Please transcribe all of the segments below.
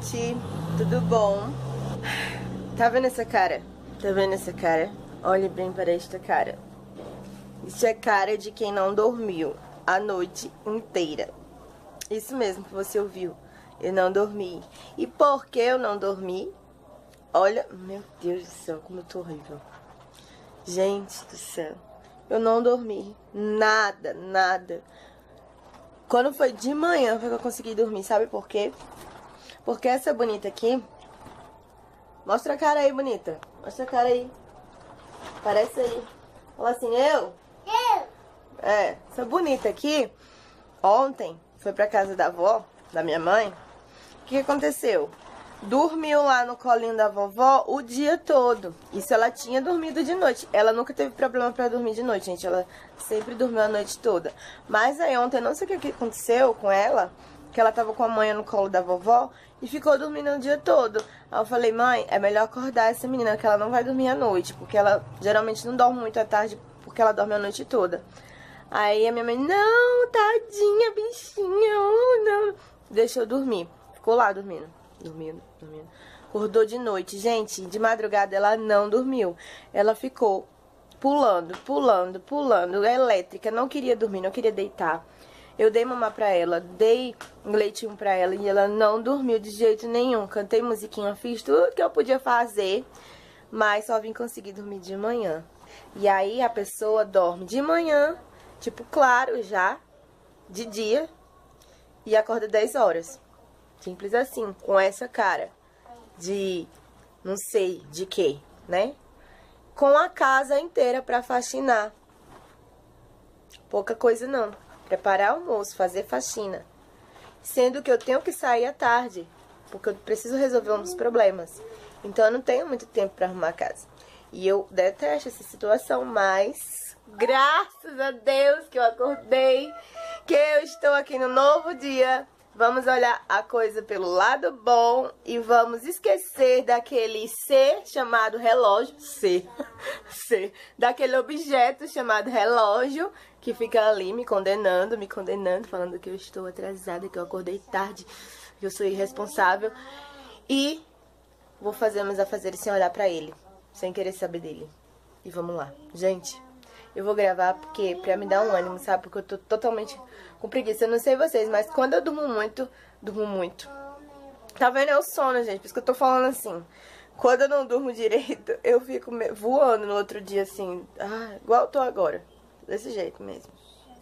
gente, tudo bom? Tá vendo essa cara? Tá vendo essa cara? Olhe bem para esta cara. Isso é cara de quem não dormiu a noite inteira. Isso mesmo que você ouviu. Eu não dormi. E por que eu não dormi? Olha, meu Deus do céu, como eu tô horrível. Gente do céu, eu não dormi. Nada, nada. Quando foi de manhã foi que eu consegui dormir, sabe por quê? Porque essa bonita aqui... Mostra a cara aí, bonita. Mostra a cara aí. Parece aí. Fala assim, eu? É, essa bonita aqui, ontem, foi pra casa da avó, da minha mãe. O que aconteceu? Dormiu lá no colinho da vovó o dia todo. Isso ela tinha dormido de noite. Ela nunca teve problema pra dormir de noite, gente. Ela sempre dormiu a noite toda. Mas aí ontem, não sei o que aconteceu com ela, que ela tava com a mãe no colo da vovó e ficou dormindo o dia todo. Aí eu falei, mãe, é melhor acordar essa menina, que ela não vai dormir à noite, porque ela geralmente não dorme muito à tarde, porque ela dorme a noite toda. Aí a minha mãe, não, tadinha, bichinha, não. Deixou dormir. Ficou lá dormindo. Dormindo. Acordou de noite. Gente, de madrugada ela não dormiu. Ela ficou pulando. Elétrica, não queria dormir, não queria deitar. Eu dei mamar pra ela, dei um leitinho pra ela e ela não dormiu de jeito nenhum. Cantei musiquinha, fiz tudo que eu podia fazer, mas só vim conseguir dormir de manhã. E aí a pessoa dorme de manhã, tipo, claro, já, de dia, e acorda 10 horas. Simples assim, com essa cara de não sei de quê, né? Com a casa inteira pra faxinar. Pouca coisa não. Preparar almoço, fazer faxina. Sendo que eu tenho que sair à tarde, porque eu preciso resolver uns problemas. Então eu não tenho muito tempo pra arrumar a casa. E eu detesto essa situação, mas graças a Deus que eu acordei, que eu estou aqui no novo dia. Vamos olhar a coisa pelo lado bom e vamos esquecer daquele ser chamado relógio, daquele objeto chamado relógio que fica ali me condenando, falando que eu estou atrasada, que eu acordei tarde, que eu sou irresponsável. E vou fazer meus afazeres sem olhar pra ele, sem querer saber dele. E vamos lá. Gente, eu vou gravar porque pra me dar um ânimo, sabe? Porque eu tô totalmente com preguiça. Eu não sei vocês, mas quando eu durmo muito. Tá vendo? É o sono, gente. Por isso que eu tô falando assim. Quando eu não durmo direito, eu fico voando no outro dia, assim. Ah, igual eu tô agora. Desse jeito mesmo.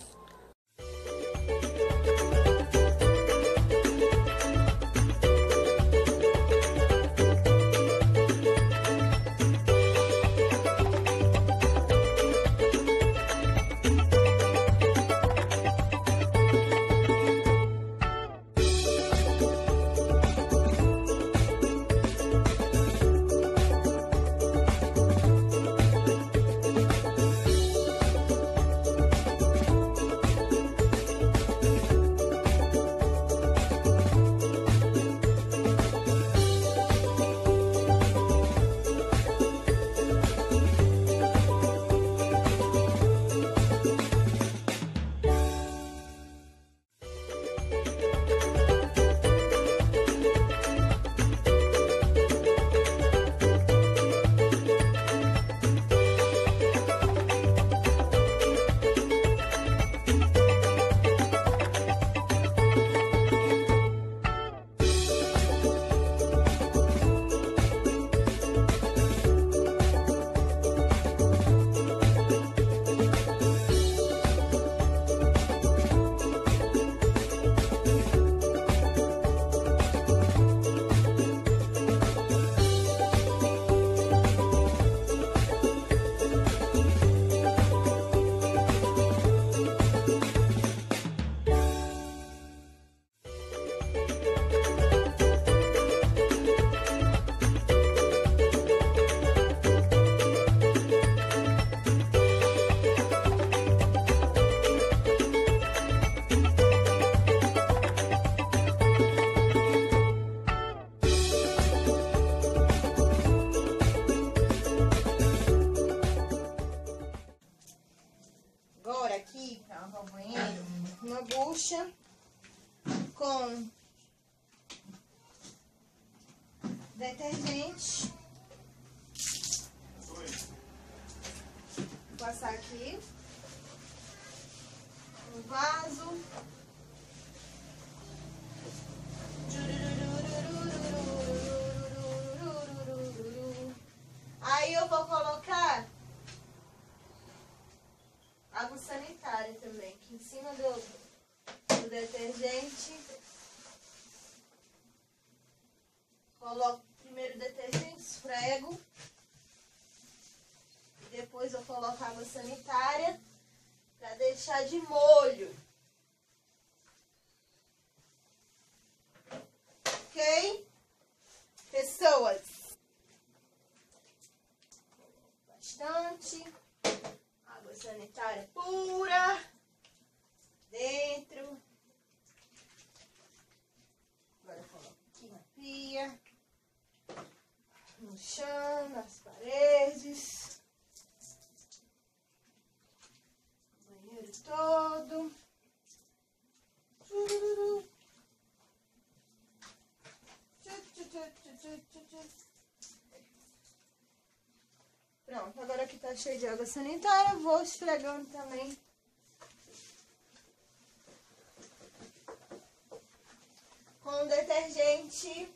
Aqui pra lavar o banheiro, uma bucha com detergente. Vou passar aqui no vaso. Aí eu vou colocar água sanitária também, aqui em cima do detergente. Coloco primeiro o detergente, esfrego. E depois eu coloco água sanitária para deixar de molho. Ok? Pessoas. Bastante. Água sanitária pura. Dentro. Agora eu coloco aqui na pia. No chão, nas paredes. O banheiro todo. Pronto, agora que tá cheio de água sanitária, eu vou esfregando também. Com o detergente.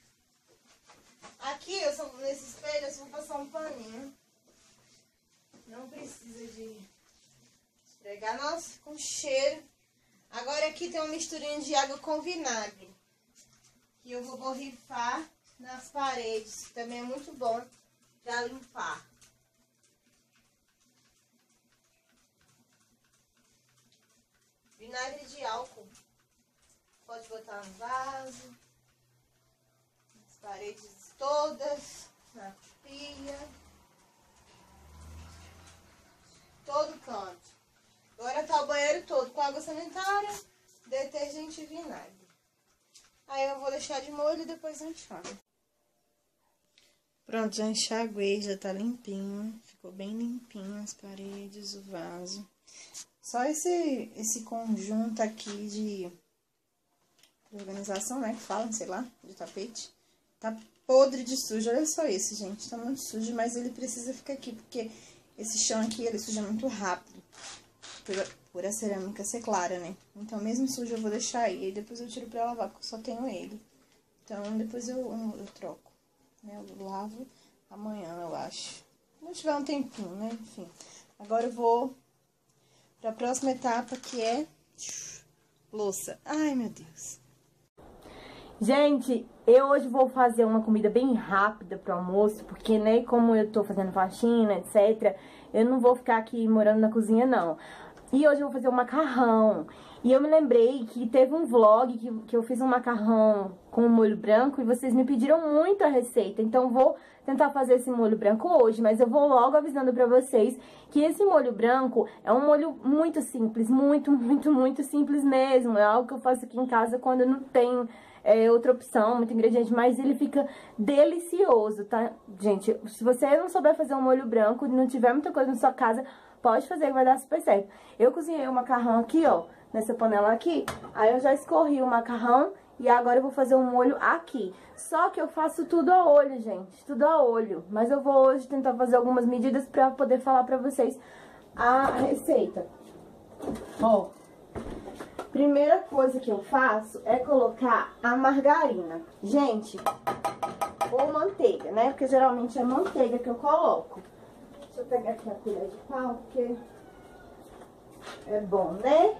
Aqui, nesse espelho, eu só vou passar um paninho. Não precisa de esfregar. Nossa, com cheiro. Agora aqui tem uma misturinha de água com vinagre. Que eu vou borrifar nas paredes. Que também é muito bom pra limpar. Vinagre de álcool. Pode botar no vaso. Nas paredes todas. Na pia. Todo canto. Agora tá o banheiro todo com água sanitária, detergente e vinagre. Aí eu vou deixar de molho e depois eu enxago. Pronto, já enxaguei, já tá limpinho. Ficou bem limpinho as paredes, o vaso. Só esse conjunto aqui de organização, né, que falam, sei lá, de tapete. Tá podre de sujo, olha só esse, gente. Tá muito sujo, mas ele precisa ficar aqui, porque esse chão aqui, ele suja muito rápido. Por a cerâmica ser clara, né? Então, mesmo sujo, eu vou deixar aí. E depois eu tiro pra lavar, porque eu só tenho ele. Então, depois eu troco. Né? Eu lavo amanhã, eu acho. Não tiver um tempinho, né? Enfim. Agora eu vou pra próxima etapa, que é louça. Ai, meu Deus. Gente, eu hoje vou fazer uma comida bem rápida pro almoço, porque, né, como eu tô fazendo faxina, etc., eu não vou ficar aqui morando na cozinha, não. E hoje eu vou fazer um macarrão. E eu me lembrei que teve um vlog que eu fiz um macarrão com molho branco e vocês me pediram muito a receita. Então vou tentar fazer esse molho branco hoje, mas eu vou logo avisando pra vocês que esse molho branco é um molho muito simples, muito simples mesmo. É algo que eu faço aqui em casa quando não tem outra opção, muito ingrediente, mas ele fica delicioso, tá? Gente, se você não souber fazer um molho branco, não tiver muita coisa na sua casa, pode fazer que vai dar super certo. Eu cozinhei o macarrão aqui, ó, nessa panela aqui. Aí eu já escorri o macarrão e agora eu vou fazer um molho aqui. Só que eu faço tudo a olho, gente, tudo a olho. Mas eu vou hoje tentar fazer algumas medidas pra poder falar pra vocês a receita. Ó, primeira coisa que eu faço é colocar a margarina. Gente, ou manteiga, né? Porque geralmente é manteiga que eu coloco. Deixa eu pegar aqui a colher de pau, porque é bom, né?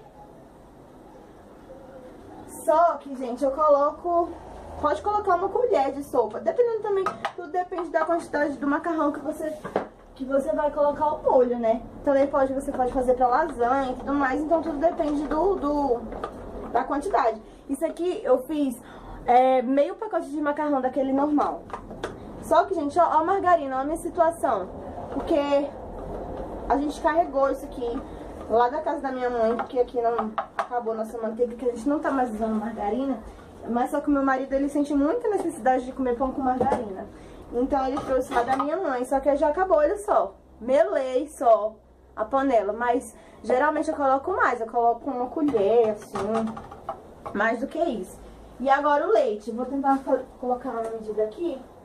Só que, gente, eu coloco... Pode colocar uma colher de sopa. Dependendo também... Tudo depende da quantidade do macarrão que você vai colocar o molho, né? Também você pode fazer pra lasanha e tudo mais. Então, tudo depende da quantidade. Isso aqui eu fiz meio pacote de macarrão daquele normal. Só que, gente, ó a margarina, ó a minha situação. Porque a gente carregou isso aqui lá da casa da minha mãe, porque aqui não acabou nossa manteiga, que a gente não tá mais usando margarina. Mas só que o meu marido, ele sente muita necessidade de comer pão com margarina. Então ele trouxe lá da minha mãe, só que já acabou, olha só. Melei só a panela, mas geralmente eu coloco mais, eu coloco uma colher, assim, mais do que isso. E agora o leite, vou tentar colocar uma medida aqui.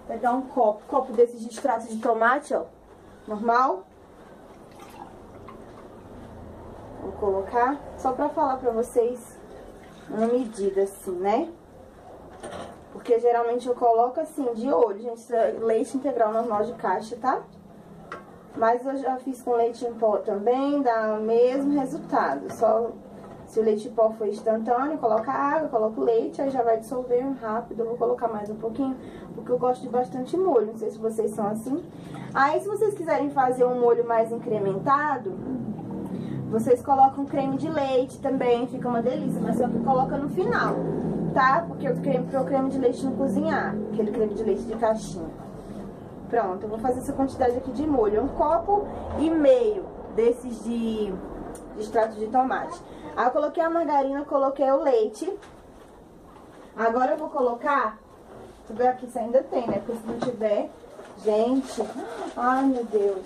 Pegar um copo desses de extrato de tomate, ó. Normal. Vou colocar, só pra falar pra vocês uma medida assim, né? Porque geralmente eu coloco assim, de olho, gente. Isso é leite integral normal de caixa, tá? Mas eu já fiz com leite em pó também, dá o mesmo resultado. Só se o leite em pó for instantâneo, coloca água, coloca o leite, aí já vai dissolver rápido. Eu vou colocar mais um pouquinho, porque eu gosto de bastante molho. Não sei se vocês são assim. Aí, se vocês quiserem fazer um molho mais incrementado, vocês colocam creme de leite também, fica uma delícia. Mas só que coloca no final, tá? Porque o creme de leite não cozinhar, aquele creme de leite de caixinha. Pronto, eu vou fazer essa quantidade aqui de molho. 1,5 copo desses de extrato de tomate. Aí eu coloquei a margarina, coloquei o leite. Agora eu vou colocar... Deixa eu ver aqui se ainda tem, né? Porque se não tiver... Gente... Ai, meu Deus.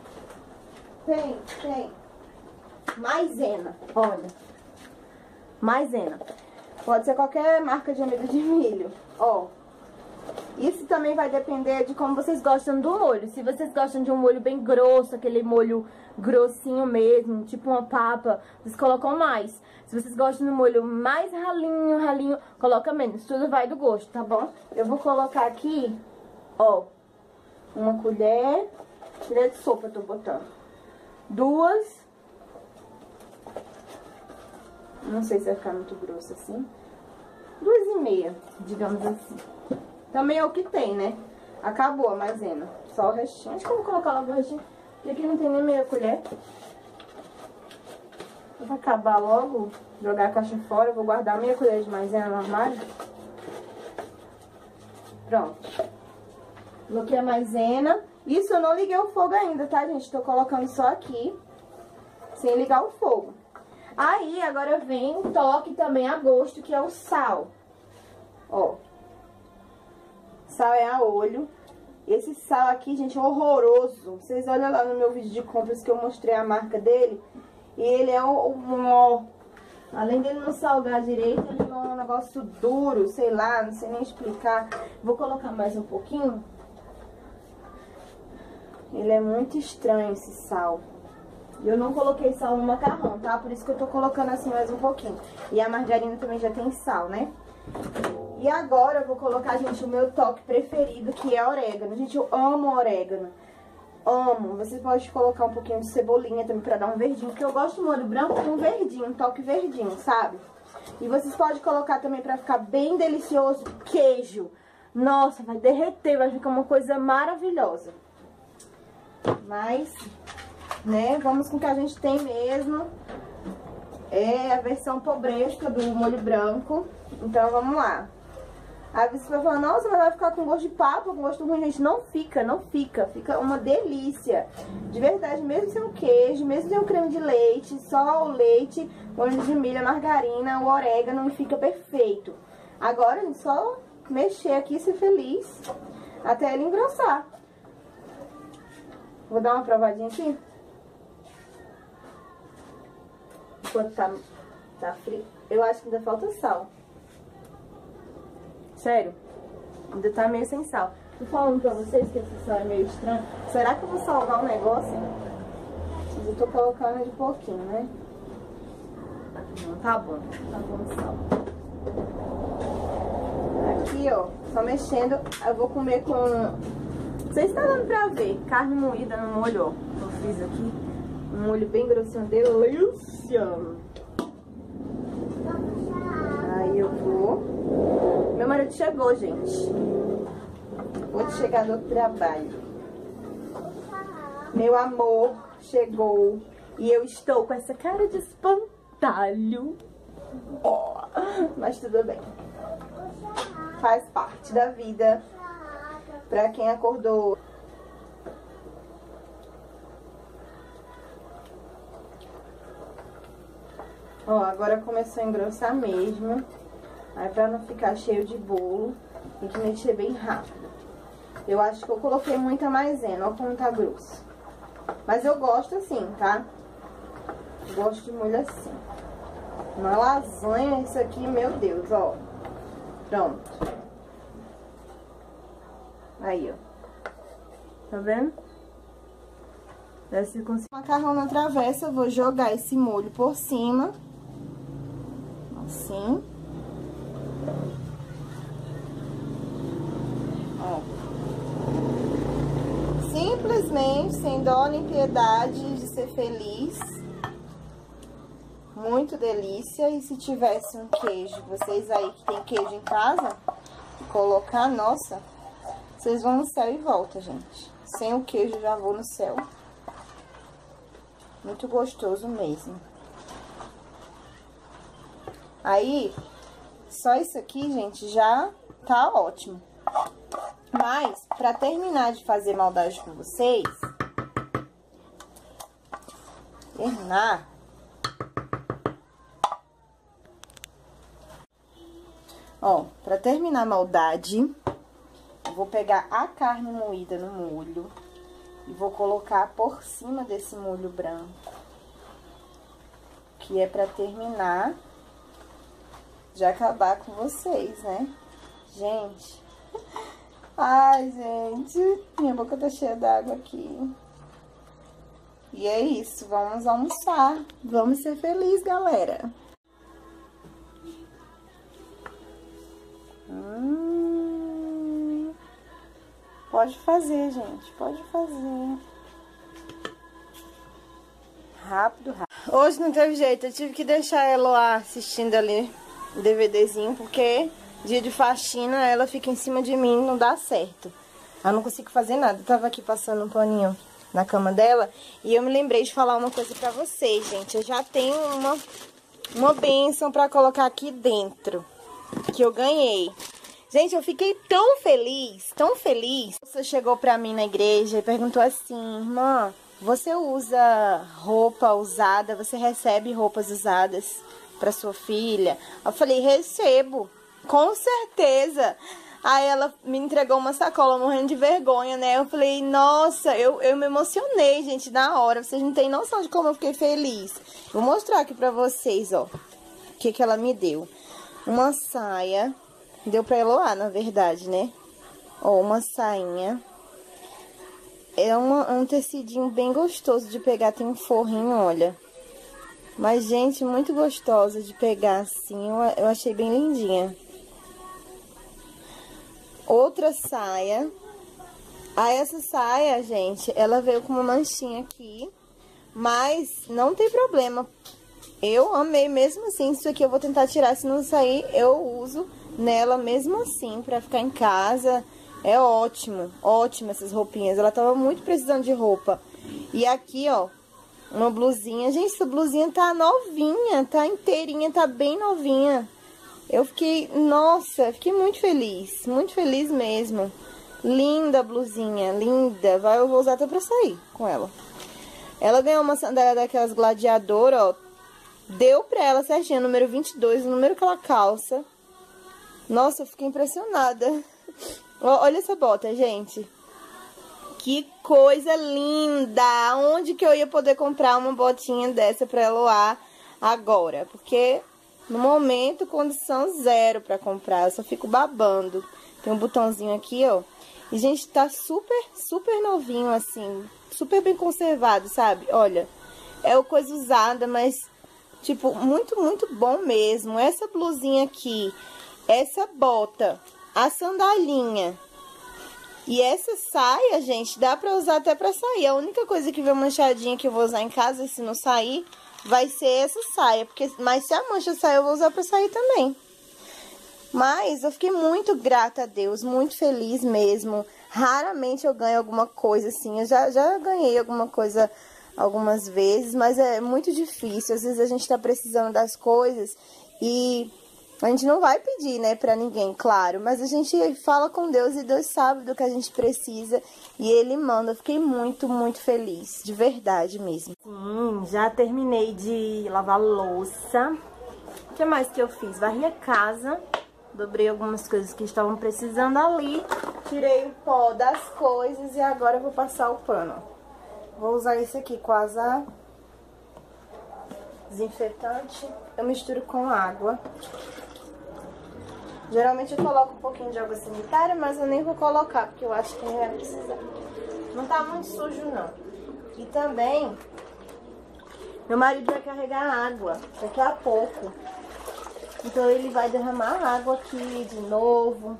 Tem. Maisena, olha. Maisena. Pode ser qualquer marca de amido de milho. Ó. Isso também vai depender de como vocês gostam do molho. Se vocês gostam de um molho bem grosso, aquele molho grossinho mesmo, tipo uma papa, vocês colocam mais. Se vocês gostam de um molho mais ralinho, coloca menos. Tudo vai do gosto, tá bom? Eu vou colocar aqui, ó, uma colher de sopa eu tô botando. 2. Não sei se vai ficar muito grosso assim. 2,5, digamos assim. Também é o que tem, né? Acabou a maisena. Só o restinho. Acho que eu vou colocar logo o restinho, porque aqui não tem nem meia colher. Vou acabar logo, jogar a caixa fora. Vou guardar meia colher de maisena no armário. Pronto. Coloquei a maisena. Isso eu não liguei o fogo ainda, tá, gente? Tô colocando só aqui, sem ligar o fogo. Aí, agora vem um toque também a gosto, que é o sal. Ó. Sal é a olho. Esse sal aqui, gente, é horroroso. Vocês olham lá no meu vídeo de compras que eu mostrei a marca dele. E ele é além dele não salgar direito, ele é um negócio duro, sei lá, não sei nem explicar. Vou colocar mais um pouquinho. Ele é muito estranho, esse sal. Eu não coloquei sal no macarrão, tá? Por isso que eu tô colocando assim mais um pouquinho. E a margarina também já tem sal, né? E agora eu vou colocar, gente, o meu toque preferido, que é orégano. Gente, eu amo orégano. Amo. Vocês podem colocar um pouquinho de cebolinha também pra dar um verdinho. Porque eu gosto do molho branco com um verdinho, um toque verdinho, sabe? E vocês podem colocar também pra ficar bem delicioso, queijo. Nossa, vai derreter, vai ficar uma coisa maravilhosa. Mas, né, vamos com o que a gente tem mesmo. É a versão pobresca do molho branco. Então, vamos lá. Aí você vai falar, nossa, mas vai ficar com gosto de papa, com gosto ruim. Gente, não fica, não fica. Fica uma delícia. De verdade, mesmo sem o queijo, mesmo sem o creme de leite, só o leite, o óleo de milho, a margarina, o orégano, e fica perfeito. Agora, gente, só mexer aqui e ser feliz até ele engrossar. Vou dar uma provadinha aqui. Enquanto tá frio. Eu acho que ainda falta sal. Sério, ainda tá meio sem sal. Tô falando pra vocês que esse sal é meio estranho. Será que eu vou salgar o negócio? Mas eu tô colocando de pouquinho, né? Não, tá bom o sal. Aqui, ó, só mexendo. Eu vou comer com... Não sei se tá dando pra ver. Carne moída no molho, ó. Eu fiz aqui. Um molho bem grossinho, delícia. Aí eu vou... Meu marido chegou, gente. Vou chegar do trabalho. Meu amor chegou. E eu estou com essa cara de espantalho. Oh, mas tudo bem. Faz parte da vida. Pra quem acordou. Ó, agora começou a engrossar mesmo. Aí pra não ficar cheio de bolo, tem que mexer bem rápido. Eu acho que eu coloquei muita maisena, ó como tá grosso. Mas eu gosto assim, tá? Eu gosto de molho assim. Uma lasanha, isso aqui, meu Deus, ó. Pronto. Aí, ó. Tá vendo? Deve conseguir. Macarrão na travessa, eu vou jogar esse molho por cima. Assim. Ó. Simplesmente, sem dó nem piedade, de ser feliz. Muito delícia. E se tivesse um queijo, vocês aí que tem queijo em casa, colocar, nossa, vocês vão no céu e volta, gente. Sem o queijo, já vou no céu. Muito gostoso mesmo. Aí, só isso aqui, gente, já tá ótimo. Mas, pra terminar de fazer maldade com vocês... Terminar... Ó, pra terminar a maldade, eu vou pegar a carne moída no molho e vou colocar por cima desse molho branco, que é pra terminar de acabar com vocês, né? Gente, ai, gente, minha boca tá cheia d'água aqui. E é isso, vamos almoçar, vamos ser felizes, galera. Pode fazer, gente, pode fazer. Rápido, rápido. Hoje não teve jeito, eu tive que deixar ela lá assistindo ali o DVDzinho, porque dia de faxina ela fica em cima de mim e não dá certo. Eu não consigo fazer nada. Eu tava aqui passando um paninho na cama dela e eu me lembrei de falar uma coisa pra vocês, gente. Eu já tenho uma bênção pra colocar aqui dentro, que eu ganhei. Gente, eu fiquei tão feliz, tão feliz. Você chegou pra mim na igreja e perguntou assim: irmã, você usa roupa usada, você recebe roupas usadas pra sua filha? Eu falei: recebo, com certeza. Aí ela me entregou uma sacola morrendo de vergonha, né? Eu falei: nossa, eu me emocionei, gente, na hora. Vocês não têm noção de como eu fiquei feliz. Vou mostrar aqui pra vocês, ó, o que ela me deu. Uma saia... Deu pra Eloá, na verdade, né? Ó, uma sainha. É um tecidinho bem gostoso de pegar. Tem um forrinho, olha. Mas, gente, muito gostosa de pegar assim. Eu achei bem lindinha. Outra saia. Ah, essa saia, gente, ela veio com uma manchinha aqui. Mas não tem problema. Eu amei mesmo assim. Isso aqui eu vou tentar tirar. Se não sair, eu uso nela mesmo assim, pra ficar em casa. É ótimo, ótimo essas roupinhas. Ela tava muito precisando de roupa. E aqui, ó, uma blusinha. Gente, essa blusinha tá novinha, tá inteirinha, tá bem novinha. Eu fiquei, nossa, fiquei muito feliz mesmo. Linda a blusinha, linda. Eu vou usar até pra sair com ela. Ela ganhou uma sandália daquelas gladiador, ó. Deu pra ela certinho, número 22, o número que ela calça. Nossa, eu fiquei impressionada. Olha essa bota, gente. Que coisa linda. Onde que eu ia poder comprar uma botinha dessa pra Eloá agora? Porque no momento, condição zero pra comprar. Eu só fico babando. Tem um botãozinho aqui, ó. E, gente, tá super novinho, assim. Super bem conservado, sabe? Olha, é coisa usada, mas, tipo, muito bom mesmo. Essa blusinha aqui... Essa bota, a sandalinha e essa saia, gente, dá pra usar até pra sair. A única coisa que veio manchadinha que eu vou usar em casa, e se não sair, vai ser essa saia. Mas se a mancha sair, eu vou usar pra sair também. Mas eu fiquei muito grata a Deus, muito feliz mesmo. Raramente eu ganho alguma coisa assim. Eu já ganhei alguma coisa algumas vezes, mas é muito difícil. Às vezes a gente tá precisando das coisas e... a gente não vai pedir, né, pra ninguém, claro. Mas a gente fala com Deus e Deus sabe do que a gente precisa. E Ele manda. Eu fiquei muito feliz. De verdade mesmo. Sim, já terminei de lavar louça. O que mais que eu fiz? Varri a casa. Dobrei algumas coisas que estavam precisando ali. Tirei o pó das coisas e agora eu vou passar o pano. Vou usar esse aqui, Quasar desinfetante. Eu misturo com água. Geralmente eu coloco um pouquinho de água sanitária, mas eu nem vou colocar, porque eu acho que não vai precisar. Não tá muito sujo, não. E também, meu marido vai carregar água daqui a pouco. Então ele vai derramar água aqui de novo.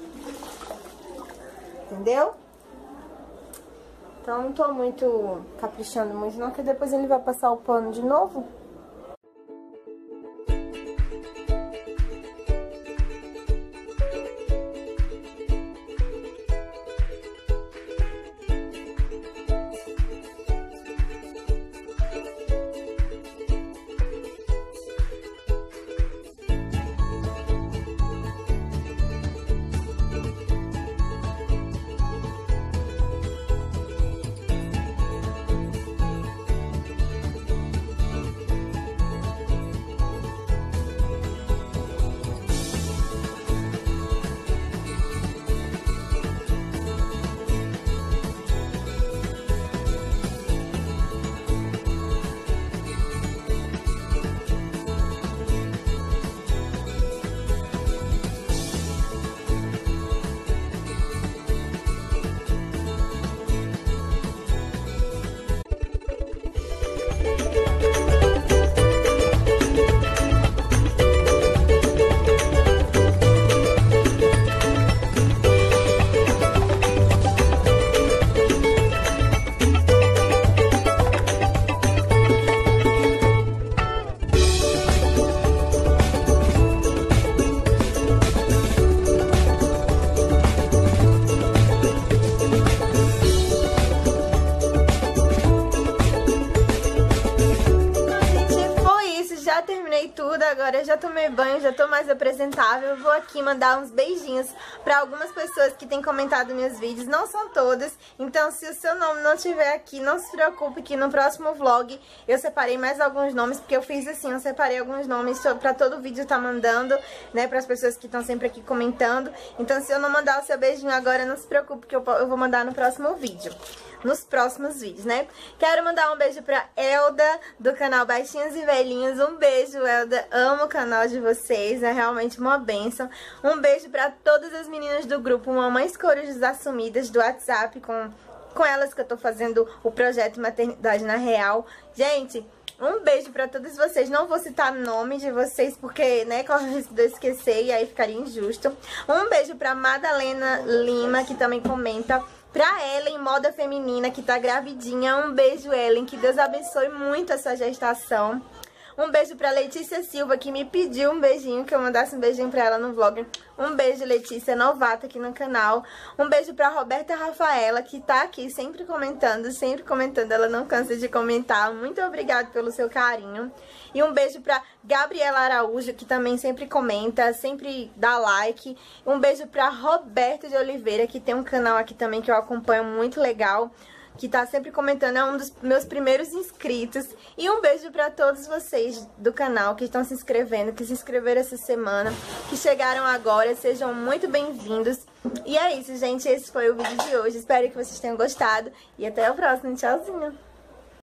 Entendeu? Então não tô muito caprichando muito não, porque depois ele vai passar o pano de novo. Tudo, agora eu já tomei banho, já tô mais apresentável. Vou aqui mandar uns beijinhos pra algumas pessoas que têm comentado meus vídeos, não são todas, então se o seu nome não estiver aqui, não se preocupe que no próximo vlog eu separei mais alguns nomes, porque eu fiz assim, eu separei alguns nomes pra todo vídeo tá mandando, né, pras pessoas que estão sempre aqui comentando. Então se eu não mandar o seu beijinho agora, não se preocupe que eu vou mandar no próximo vídeo. Nos próximos vídeos, né? Quero mandar um beijo pra Elda, do canal Baixinhos e Velhinhos. Um beijo, Elda. Amo o canal de vocês. É realmente uma bênção. Um beijo pra todas as meninas do grupo Mamães Corujas Assumidas do WhatsApp, com elas que eu tô fazendo o projeto Maternidade na Real. Gente, um beijo pra todos vocês. Não vou citar nome de vocês porque, né, corre o risco de eu esquecer e aí ficaria injusto. Um beijo pra Madalena Lima, que também comenta. Pra Ellen, moda feminina, que tá gravidinha. Um beijo, Ellen. Que Deus abençoe muito a sua gestação. Um beijo pra Letícia Silva, que me pediu um beijinho, que eu mandasse um beijinho pra ela no vlog. Um beijo, Letícia, novata aqui no canal. Um beijo pra Roberta Rafaela, que tá aqui sempre comentando, ela não cansa de comentar. Muito obrigada pelo seu carinho. E um beijo pra Gabriela Araújo, que também sempre comenta, sempre dá like. Um beijo pra Roberto de Oliveira, que tem um canal aqui também que eu acompanho muito legal, que tá sempre comentando, é um dos meus primeiros inscritos. E um beijo pra todos vocês do canal que estão se inscrevendo, que se inscreveram essa semana, que chegaram agora, sejam muito bem-vindos. E é isso, gente, esse foi o vídeo de hoje, espero que vocês tenham gostado e até o próximo, tchauzinho!